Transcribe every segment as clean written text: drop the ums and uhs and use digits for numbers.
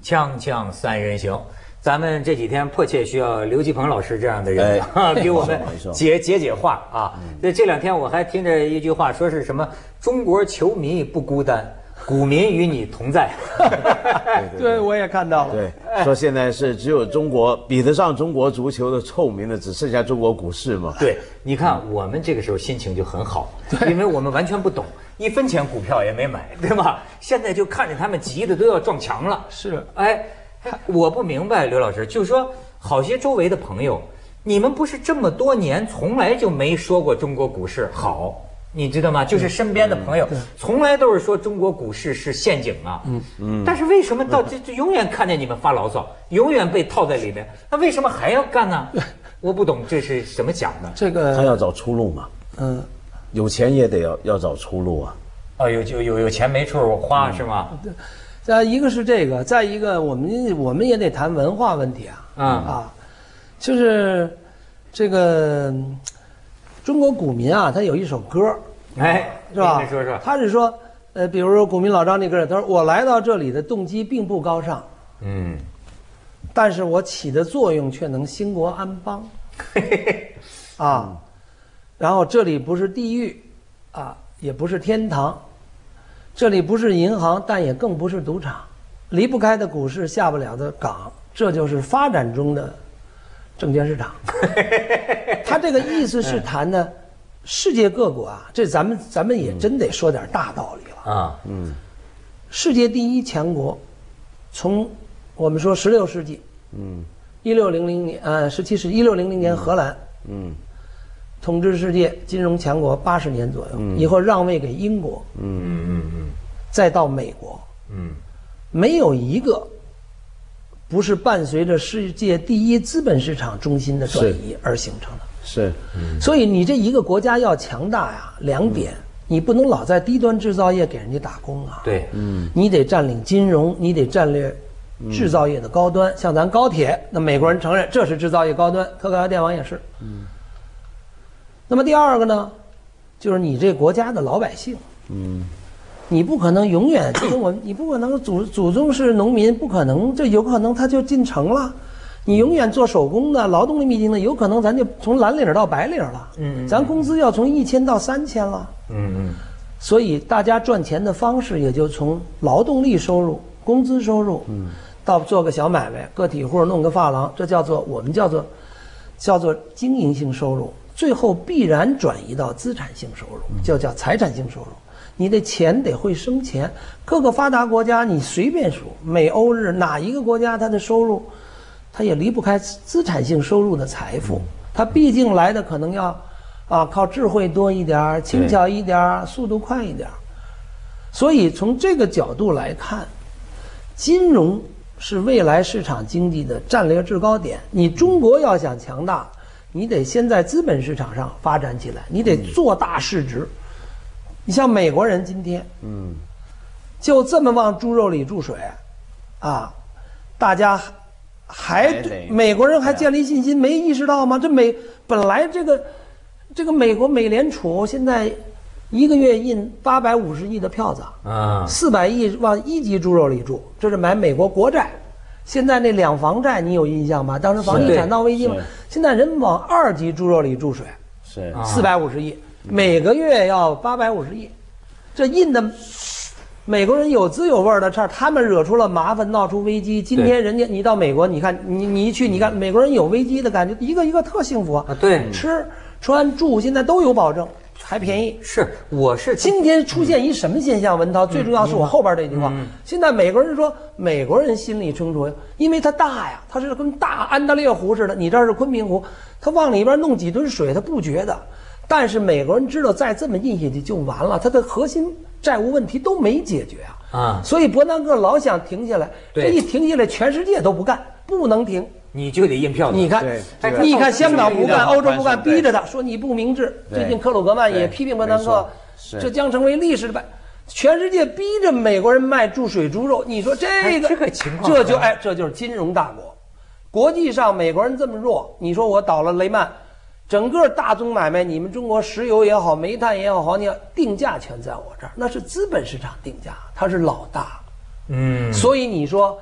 锵锵三人行，咱们这几天迫切需要刘继鹏老师这样的人给我们解话啊。这两天我还听着一句话，说是什么中国球迷不孤单，股民与你同在。 对，我也看到了。 对，说现在是只有中国比得上中国足球的臭名的，只剩下中国股市嘛。 对，你看我们这个时候心情就很好，因为我们完全不懂，1分钱股票也没买，对吧？现在就看着他们急的都要撞墙了。 是， 哎，我不明白刘老师，就是说好些周围的朋友，你们不是这么多年从来就没说过中国股市好？你知道吗？就是身边的朋友，从来都是说中国股市是陷阱啊。但是为什么到这永远看见你们发牢骚，永远被套在里面？那为什么还要干呢？我不懂这是怎么讲的。 这个他要找出路嘛。有钱也得要找出路啊。 哦，有钱没处花是吗？ 再一个是这个，再一个我们也得谈文化问题啊。就是这个。中国股民啊，他有一首歌，是吧？ 你说说。 他是说，比如说股民老张那歌，他说我来到这里的动机并不高尚，但是我起的作用却能兴国安邦，然后这里不是地狱，也不是天堂，这里不是银行，但也更不是赌场，离不开的股市，下不了的港，这就是发展中的证券市场。他这个意思是谈的世界各国啊，这咱们也真得说点大道理了啊。世界第一强国，从我们说16世纪，1600年17世纪1600年荷兰，统治世界金融强国80年左右，以后让位给英国，再到美国，没有一个不是伴随着世界第一资本市场中心的转移而形成的。 是， 所以你这一个国家要强大呀，2点，你不能老在低端制造业给人家打工啊。 对， 你得占领金融，你得战略制造业的高端，像咱高铁，那美国人承认这是制造业高端，特高压电网也是。那么第二个呢，就是你这国家的老百姓，你不可能永远就跟你不可能祖宗是农民，不可能，这有可能他就进城了。你永远做手工的、劳动力密集的，有可能咱就从蓝领到白领了。咱工资要从1000到3000了。所以大家赚钱的方式也就从劳动力收入、工资收入，到做个小买卖、个体户弄个发廊，这我们叫做经营性收入，最后必然转移到资产性收入，就叫财产性收入。你的钱得会生钱。各个发达国家你随便数，美欧日哪一个国家它的收入，它也离不开资产性收入的财富。它毕竟来的可能要靠智慧多一点，轻巧一点，速度快一点。所以从这个角度来看，金融是未来市场经济的战略制高点。你中国要想强大，你得先在资本市场上发展起来，你得做大市值。你像美国人今天，就这么往猪肉里注水，大家还对美国人还建立信心，没意识到吗？本来这个美国美联储现在1个月印850亿的票子，400亿往1级猪肉里注，这是买美国国债。现在那2房债你有印象吧？当时房地产闹危机嘛，现在人往2级猪肉里注水，是450亿。每个月要850亿，这印的美国人有滋有味的事儿，他们惹出了麻烦，闹出危机。今天人家你到美国，你看你一去，你看美国人有危机的感觉，一个一个特幸福啊！ 对， 吃穿住现在都有保证，还便宜。 我是今天出现一什么现象？文涛，最重要是我后边这句话。现在美国人说，美国人心里清楚，因为它大呀，它是跟大安大略湖似的，你这儿是昆明湖，它往里边弄几吨水，它不觉得。但是美国人知道再这么印下去就完了，他的核心债务问题都没解决所以伯南克老想停下来，这一停下来全世界都不干，不能停， 你就得印票子。 你看香港不干，欧洲不干，逼着他说你不明智。最近克鲁格曼也批评伯南克，这将成为历史的全世界逼着美国人卖注水猪肉，你说这个情况， 这就是金融大国。国际上美国人这么弱，你说我倒了雷曼。整个大宗买卖，你们中国石油也好，煤炭也好，黄金定价全在我这儿，那是资本市场定价，它是老大。所以你说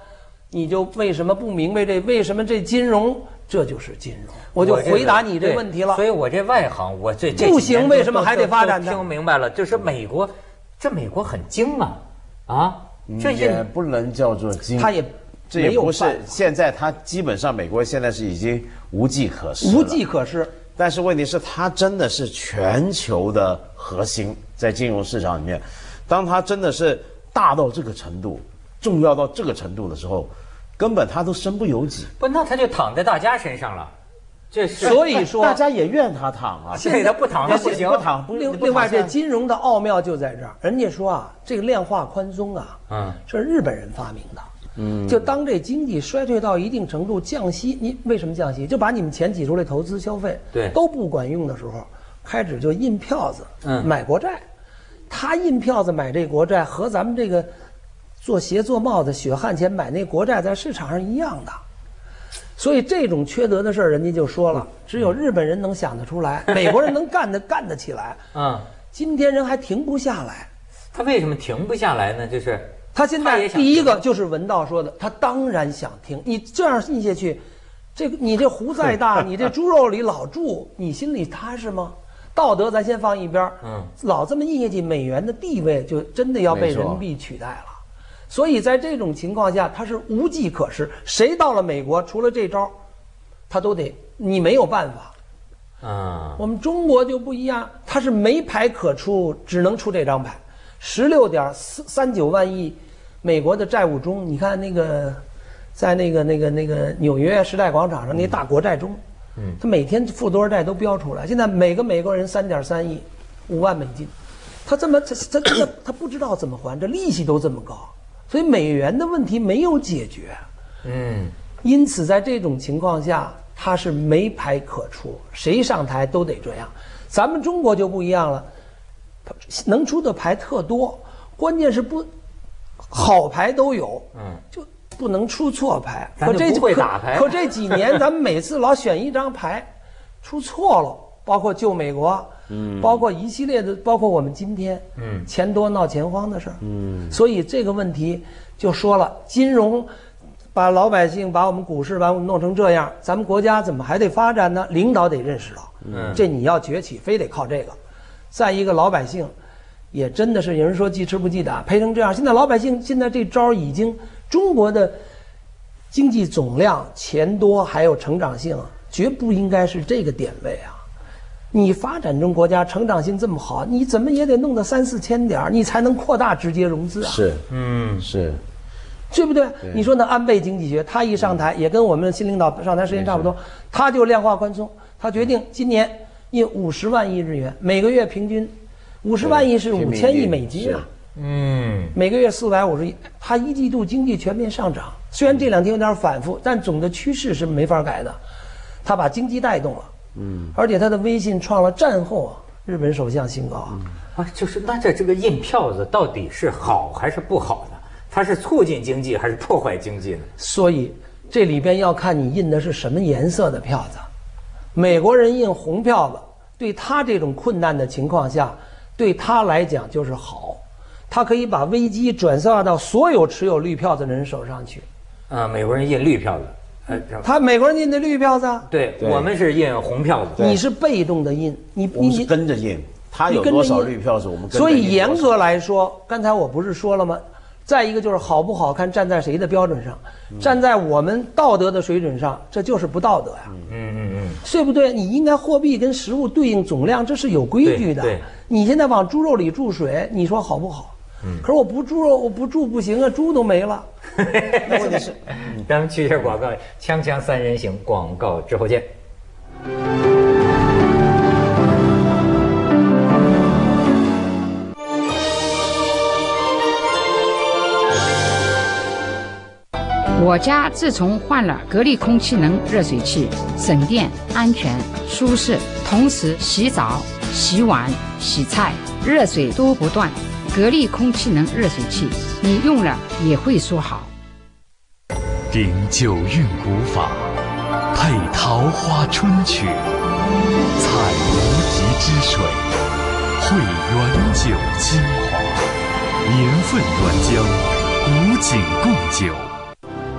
你就为什么不明白为什么这金融？这就是金融，我就回答你这问题了。 所以我这外行，我这不行，为什么还得发展呢？ 听明白了，就是美国很精啊，这也不能叫做精， 它也这也不是。现在它基本上美国现在是已经无计可施， 无计可施。 但是问题是，它真的是全球的核心，在金融市场里面，当它真的是大到这个程度，重要到这个程度的时候。根本他都身不由己， 不，那他就躺在大家身上了，这是所以说大家也愿他躺啊， 现在他不躺他不行， 不躺不。 另外，这金融的奥妙就在这儿，人家说啊，这个量化宽松啊，是日本人发明的，就当这经济衰退到一定程度降息，你为什么降息？就把你们钱挤出来投资消费，都不管用的时候，开始就印票子，买国债，他印票子买这国债和咱们这个。做鞋做帽子血汗钱买那国债在市场上一样的，所以这种缺德的事儿，人家就说了，只有日本人能想得出来，美国人能干得起来。今天人还停不下来。 他为什么停不下来呢？就是他现在第一个就是文道说的，他当然想停。你这样印下去，你这湖再大，你这猪肉里老住，你心里踏实吗？道德咱先放一边，老这么印下去，美元的地位就真的要被人民币取代了。所以在这种情况下，他是无计可施。谁到了美国，除了这招，他都得你没有办法。我们中国就不一样，他是没牌可出，只能出这张牌。16.39万亿美国的债务中，你看那个在那个纽约时代广场上那大国债中，他每天付多少债都标出来。现在每个美国人3.3亿，5万美金，他不知道怎么还，这利息都这么高。所以美元的问题没有解决，因此在这种情况下，他是没牌可出，谁上台都得这样。咱们中国就不一样了，能出的牌特多，关键是好牌都有，就不能出错牌。 咱就不会打牌。 可这几年咱们每次老选一张牌，出错了，包括救美国。包括一系列的，包括我们今天，钱多闹钱荒的事儿，所以这个问题就说了，金融把老百姓、把我们股市把我们弄成这样，咱们国家怎么还得发展呢？领导得认识到，这你要崛起，非得靠这个。再一个，老百姓也真的是有人说记吃不记打，赔成这样。现在老百姓现在这招已经，中国的经济总量、钱多还有成长性，绝不应该是这个点位啊。你发展中国家成长性这么好，你怎么也得弄到3、4千点，你才能扩大直接融资啊。 是，是， 对不对？你说那安倍经济学，他一上台也跟我们新领导上台时间差不多，他就量化宽松，他决定今年印50万亿日元，每个月平均50万亿是5000亿美金啊。每个月450亿，他1季度经济全面上涨，虽然这2天有点反复，但总的趋势是没法改的。他把经济带动了。而且他的威信创了战后日本首相新高就是那这个印票子到底是好还是不好呢？它是促进经济还是破坏经济呢？ 所以这里边要看你印的是什么颜色的票子。美国人印红票子，对他这种困难的情况下，对他来讲就是好，他可以把危机转嫁到所有持有绿票子的人手上去。 美国人印绿票子。 美国人印的绿票子， 对，我们是印红票子， 你是被动的印， 我们是跟着印，他有多少绿票子，我们跟着印。 所以严格来说，刚才我不是说了吗？再一个就是好不好看，站在谁的标准上？站在我们道德的水准上，这就是不道德呀。对不对？你应该货币跟实物对应总量，这是有规矩的。你现在往猪肉里注水，你说好不好？可是我不猪肉，我不注不行啊，猪都没了。 那问题是，咱们去一下广告，锵锵三人行，广告之后见。 我家自从换了格力空气能热水器，省电、安全、舒适，同时洗澡、洗碗、洗菜，热水都不断。格力空气能热水器，你用了也会说好。 顶九韵古法，配桃花春曲，采无极之水，汇原酒精华，年份原浆，古井贡酒。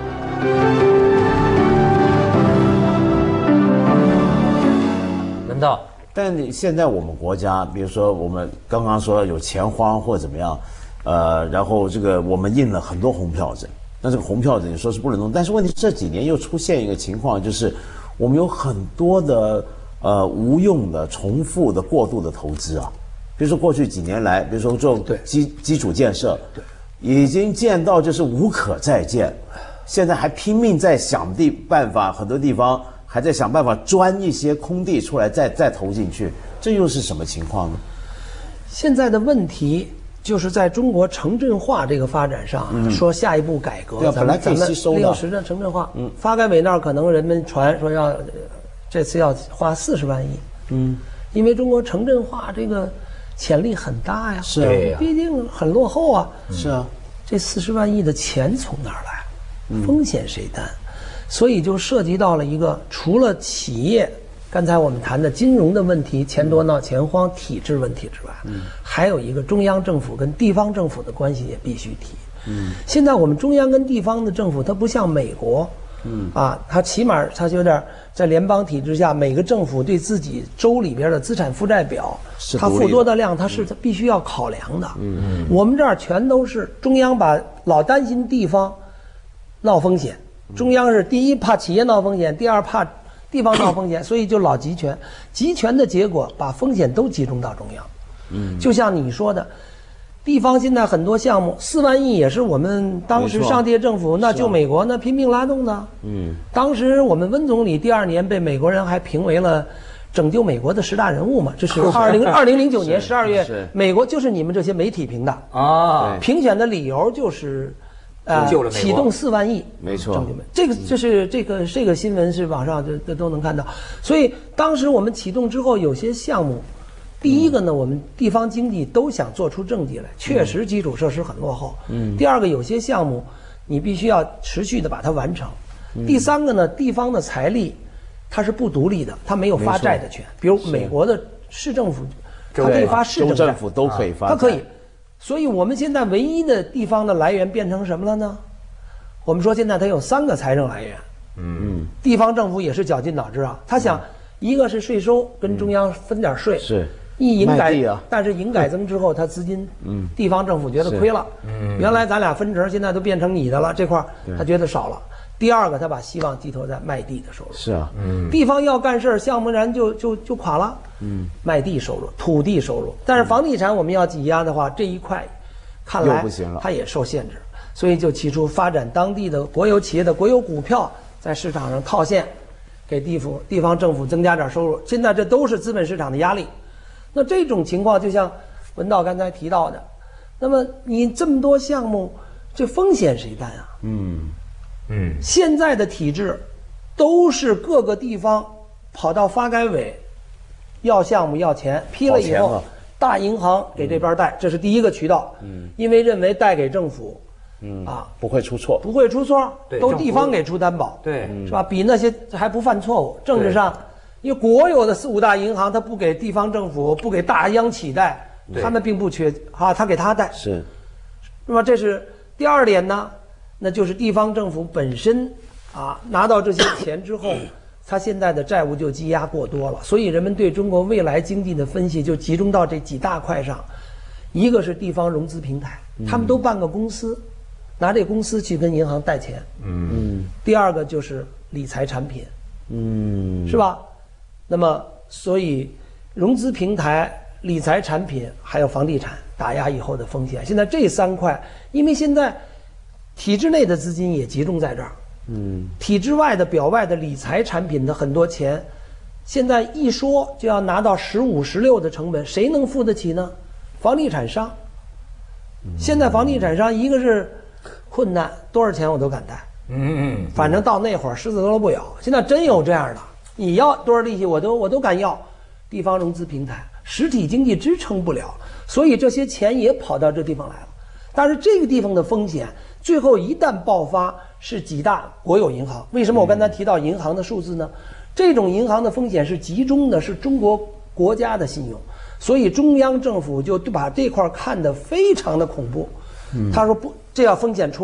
文道， 但你现在我们国家，比如说我们刚刚说有钱荒或者怎么样，然后这个我们印了很多红票子，那这个红票子你说是不能动，但是问题这几年又出现一个情况，就是我们有很多的无用的、重复的、过度的投资啊。比如说过去几年来，比如说这种基础建设，已经建到就是无可再建，现在还拼命在想办法，很多地方还在想办法钻一些空地出来再投进去，这又是什么情况呢？ 现在的问题就是在中国城镇化这个发展上，说下一步改革， 对啊，本来可以吸收的， 利用实证城镇化。发改委那儿可能人们传说这次要花40万亿，因为中国城镇化这个潜力很大呀， 是啊， 毕竟很落后啊， 是啊， 这40万亿的钱从哪儿来？风险谁担？所以就涉及到了一个除了企业刚才我们谈的金融的问题，钱多闹钱荒体制问题之外，还有一个中央政府跟地方政府的关系也必须提。现在我们中央跟地方的政府，它不像美国，它起码它有点在联邦体制下，每个政府对自己州里边的资产负债表，它负多大量，它必须要考量的。我们这儿全都是中央老担心地方闹风险，中央是第一怕企业闹风险，第二怕地方闹风险，所以就老集权。集权的结果把风险都集中到中央。就像你说的，地方现在很多项目4万亿也是我们当时上届政府那就美国那拼命拉动的。当时我们温总理第2年被美国人还评为了拯救美国的10大人物嘛，这是2009年12月，美国就是你们这些媒体评的啊，评选的理由就是启动4万亿， 没错， 这个新闻是网上都能看到。所以当时我们启动之后，有些项目，第一个呢，我们地方经济都想做出政绩来，确实基础设施很落后。第二个，有些项目你必须要持续的把它完成。第三个呢，地方的财力它是不独立的，它没有发债的权。比如美国的市政府，它可以发市政债， 州政府都可以发债， 它可以。所以我们现在唯一的地方的来源变成什么了呢？我们说现在它有3个财政来源。地方政府也是绞尽脑汁啊，他想一个是税收，跟中央分点税， 是营改，但是营改增之后，它资金，地方政府觉得亏了。原来咱俩分成，现在都变成你的了，这块他觉得少了。第二个，他把希望寄托在卖地的收入。 是啊， 地方要干事，项目然就垮了。卖地收入、土地收入，但是房地产我们要挤压的话，这一块看来它也受限制，所以就提出发展当地的国有企业的国有股票在市场上套现，给地方政府增加点收入。现在这都是资本市场的压力。那这种情况就像文道刚才提到的，那么你这么多项目，这风险谁担啊？现在的体制都是各个地方跑到发改委要项目要钱，批了以后大银行给这边贷，这是第一个渠道。因为认为贷给政府不会出错， 都地方给出担保， 对， 是吧？比那些还不犯错误。政治上，因为国有的4、5大银行，它不给地方政府，不给大央企贷，他们并不缺他给他贷， 是吧？这是第二点呢，那就是地方政府本身拿到这些钱之后，他现在的债务就积压过多了，所以人们对中国未来经济的分析就集中到这几大块上。一个是地方融资平台，他们都办个公司，拿这公司去跟银行贷钱。第二个就是理财产品，是吧？那么所以融资平台、理财产品还有房地产打压以后的风险，现在这3块，因为现在体制内的资金也集中在这儿，体制外的表外的理财产品的很多钱，现在一说就要拿到15、16的成本，谁能付得起呢？房地产商。现在房地产商一个是困难，多少钱我都敢贷，反正到那会儿狮子都不咬。现在真有这样的，你要多少利息我都敢要。地方融资平台，实体经济支撑不了，所以这些钱也跑到这地方来了。但是这个地方的风险，最后一旦爆发，是几大国有银行。为什么我刚才提到银行的数字呢？这种银行的风险是集中的，是中国国家的信用，所以中央政府就把这块看得非常的恐怖。他说不，这要风险出来，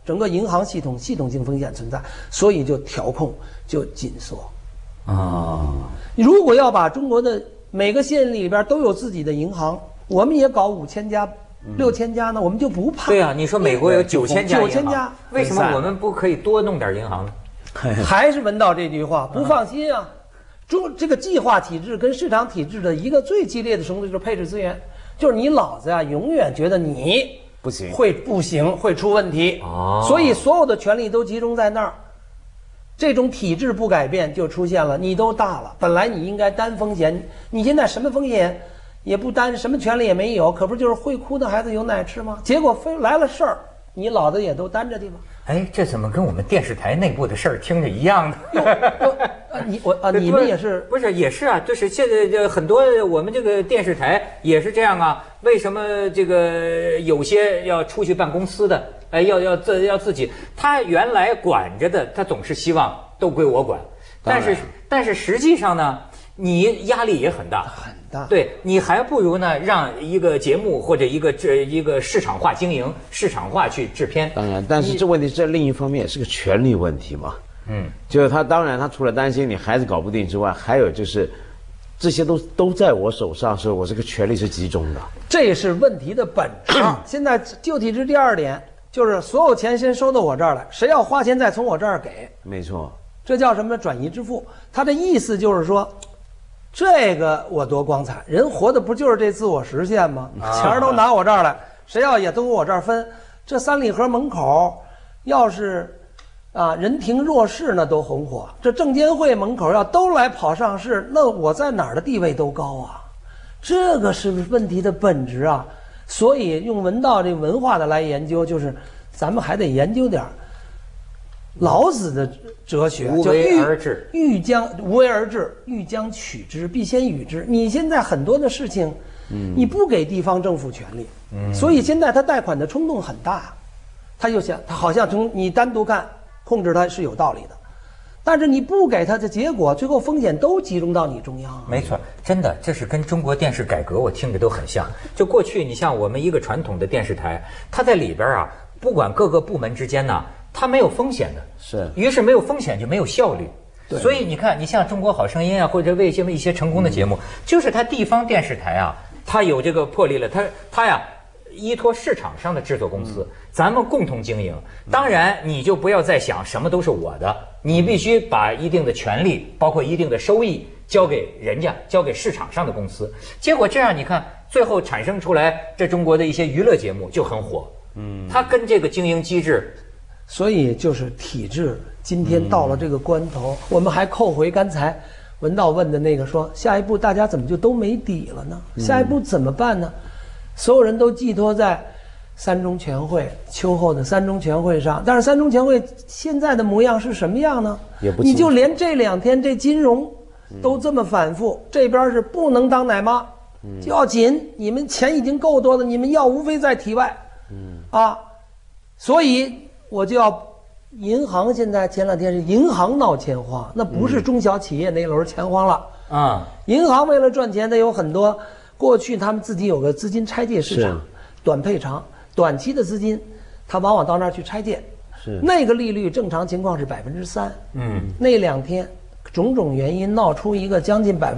整个银行系统系统性风险存在，所以就调控就紧缩。如果要把中国的每个县里边都有自己的银行，我们也搞5000家、6000家呢，我们就不怕。 对啊，你说美国有9000家银行 9000家， 为什么我们不可以多弄点银行呢？ 还是闻到这句话，不放心啊。这个计划体制跟市场体制的一个最激烈的冲突就是配置资源，就是你老子啊永远觉得你不行， 会出问题，所以所有的权力都集中在那儿。这种体制不改变就出现了，你都大了，本来你应该担风险，你现在什么风险也不担，什么权利也没有，可不就是会哭的孩子有奶吃吗？结果非来了事儿，你老子也都担着去吧。 哎，这怎么跟我们电视台内部的事儿听着一样呢？ 你们也是不是也是啊？就是现在这很多我们这个电视台也是这样啊。为什么这个有些要出去办公司的，哎，要自己，他原来管着的，他总是希望都归我管，但是实际上呢，你压力也很大。对，你还不如呢让一个节目或者一个市场化经营、市场化去制片。 当然，但是这问题这另一方面也是个权力问题嘛。就是他当然他除了担心你孩子搞不定之外，还有就是这些都在我手上，所以我这个权力是集中的。 这是问题的本质。现在旧体制第二点就是所有钱先收到我这儿来，谁要花钱再从我这儿给。 没错， 这叫什么转移支付？他的意思就是说。这个我多光彩，人活的不就是这自我实现吗？钱都拿我这儿来，谁要也都从我这儿分。这三里河门口，要是人廷弱势那都红火。这证监会门口要都来跑上市，那我在哪儿的地位都高啊。这个是问题的本质啊。所以用文道这文化的来研究，就是咱们还得研究点老子的哲学， 无为而治， 无为而治，欲将取之，必先予之。你现在很多的事情，你不给地方政府权力，所以现在他贷款的冲动很大，他好像从你单独看控制他是有道理的，但是你不给他的结果，最后风险都集中到你中央。 没错，真的，这是跟中国电视改革我听着都很像。就过去你像我们一个传统的电视台，它在里边啊，不管各个部门之间呢，它没有风险的，于是没有风险就没有效率。所以你看，你像《中国好声音》啊，或者为一些成功的节目，就是它地方电视台啊，它有这个魄力了，它呀依托市场上的制作公司，咱们共同经营。当然，你就不要再想什么都是我的，你必须把一定的权利，包括一定的收益交给人家，交给市场上的公司。结果这样，你看最后产生出来，这中国的一些娱乐节目就很火。它跟这个经营机制。 所以就是体制，今天到了这个关头，我们还扣回刚才文道问的那个，说下一步大家怎么就都没底了呢？下一步怎么办呢？所有人都寄托在三中全会秋后的三中全会上，但是三中全会现在的模样是什么样呢？你就连这2天这金融都这么反复，这边是不能当奶妈，就要紧，你们钱已经够多了，你们要无非在体外，所以。我就要，银行现在前2天是银行闹钱荒，那不是中小企业那轮钱荒了银行为了赚钱，它有很多过去他们自己有个资金拆借市场，短配长，短期的资金，它往往到那儿去拆借，那个利率正常情况是3%，那2天种种原因闹出一个将近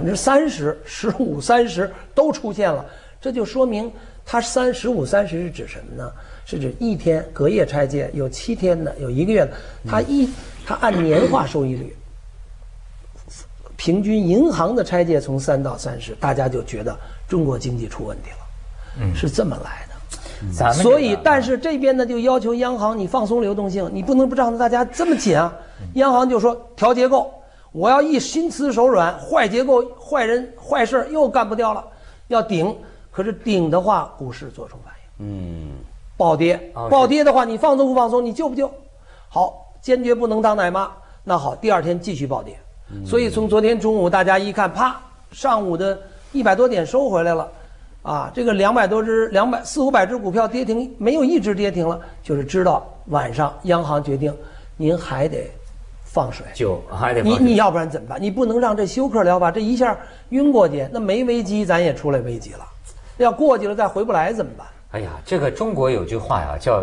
30%、15%、30%都出现了，这就说明它15%、30%是指什么呢？是指1天隔夜拆借，有7天的，有1个月的。它按年化收益率，平均银行的拆借从3到30%，大家就觉得中国经济出问题了，是这么来的。所以，但是这边呢就要求央行你放松流动性，你不能不让大家这么紧啊。央行就说调结构，我要一心慈手软，坏结构、坏人、坏事又干不掉了，要顶。可是顶的话，股市做出反应，暴跌，暴跌的话，你放松不放松？你救不救？好，坚决不能当奶妈。那好，第2天继续暴跌。所以从昨天中午大家一看，啪，上午的100多点收回来了，这个200多只、400、500只股票跌停，没有一只跌停了，就是知道晚上央行决定，您还得放水， 还得你要不然怎么办？你不能让这休克疗法这一下晕过去，那没危机咱也出来危机了，要过去了再回不来怎么办？ 哎呀，这个中国有句话呀，叫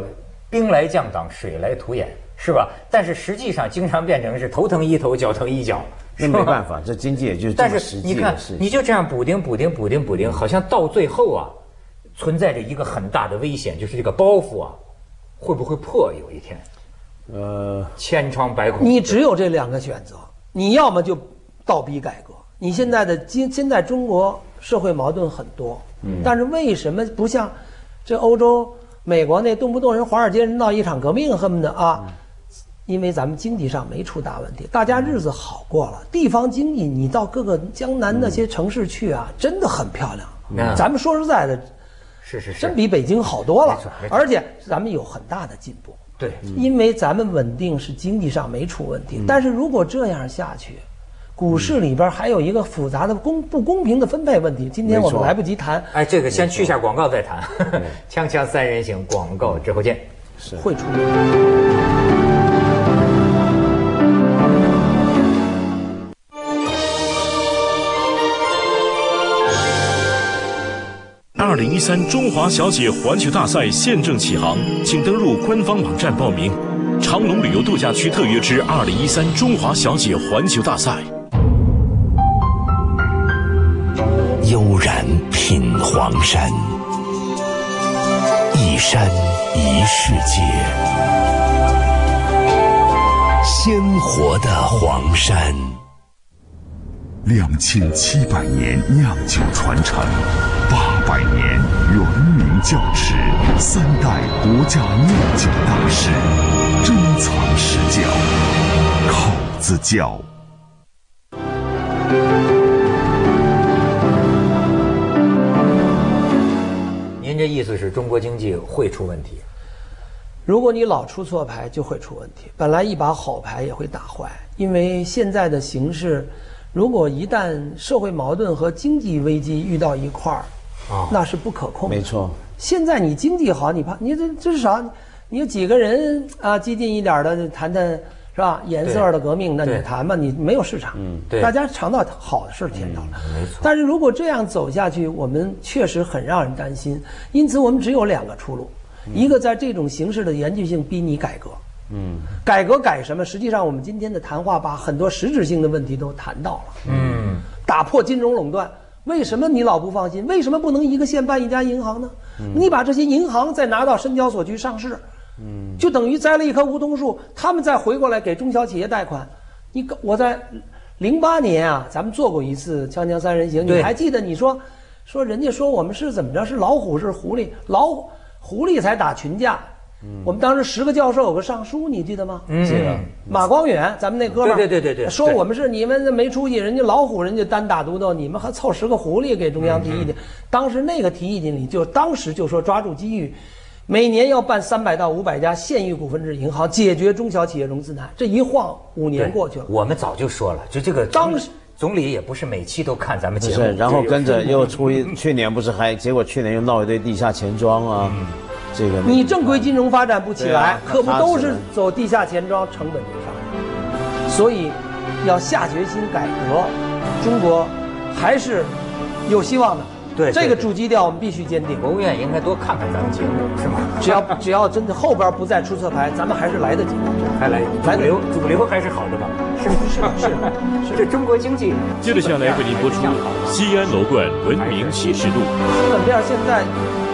兵来将挡，水来土掩，是吧？但是实际上经常变成是头疼一头，脚疼一脚。 那没办法，这经济也就是这么实际的事情。 你就这样补丁，好像到最后啊，存在着一个很大的危险，就是这个包袱啊，会不会破？有一天，千疮百孔。 你只有这2个选择，你要么就倒逼改革。你现在中国社会矛盾很多，但是为什么不像这欧洲、美国那动不动人华尔街人闹一场革命恨不得啊？因为咱们经济上没出大问题，大家日子好过了。地方经济，你到各个江南那些城市去啊，真的很漂亮。咱们说实在的， 是， 真比北京好多了。 没错。 而且咱们有很大的进步。 对， 因为咱们稳定是经济上没出问题。但是如果这样下去，股市里边还有一个复杂的不公平的分配问题。今天我们来不及谈。 哎，这个先去下广告再谈。锵锵三人行，广告之后见。 是会出问题。 2013中华小姐环球大赛现正启航，请登入官方网站报名。长隆旅游度假区特约之2013中华小姐环球大赛。 悠然品黄山，一山一世界，鲜活的黄山。 2700年酿酒传承，800年原名窖池，3代国家酿酒大师，珍藏实窖，口子窖。 您这意思是中国经济会出问题？ 如果你老出错牌，就会出问题。本来一把好牌也会打坏，因为现在的形势，如果一旦社会矛盾和经济危机遇到一块儿，那是不可控的。 没错。 现在你经济好，你怕你这至少你有几个人啊，激进一点的谈是吧？颜色的革命，那你谈吧，你没有市场。 对， 大家尝到好的是甜到了。 没错。 但是如果这样走下去，我们确实很让人担心。因此，我们只有2个出路。一个在这种形势的严峻性逼你改革，改革改什么？实际上我们今天的谈话把很多实质性的问题都谈到了，打破金融垄断。为什么你老不放心？为什么不能一个县办一家银行呢？你把这些银行再拿到深交所去上市，就等于栽了一棵梧桐树，他们再回过来给中小企业贷款。我在08年啊，咱们做过一次锵锵三人行，你还记得？你说人家说我们是怎么着？是老虎是狐狸？狐狸才打群架。我们当时10个教授有个上书，你记得吗？ 记得。 马光远，咱们那哥们儿， 对， 说我们是你们没出息，人家老虎人家单打独斗，你们还凑10个狐狸给中央提意见。当时那个提意见里当时就说抓住机遇，每年要办300到500家县域股份制银行，解决中小企业融资难。这一晃5年过去了。 我们早就说了，就这个当时总理也不是每期都看咱们节目， 然后跟着又去年不是结果去年又闹一堆地下钱庄啊，这个你正规金融发展不起来，可不都是走地下钱庄，成本就上来。所以要下决心改革，中国还是有希望的。 对， 这个主基调我们必须坚定。 国务院应该多看看咱们节目，是吗？ 只要真的后边不再出错牌，咱们还是来得及的。 还来主流还是好的吧？是这中国经济。 接着下来为您播出《西安楼冠文明启示录》。 资本面现在